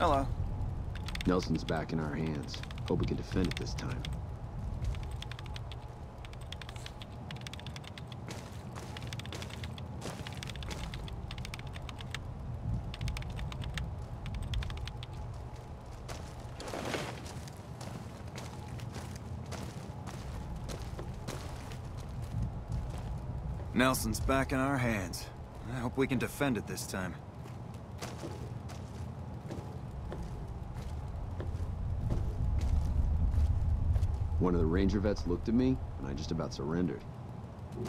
Hello. Nelson's back in our hands. Hope we can defend it this time. Nelson's back in our hands. I hope we can defend it this time. One of the Ranger vets looked at me, and I just about surrendered.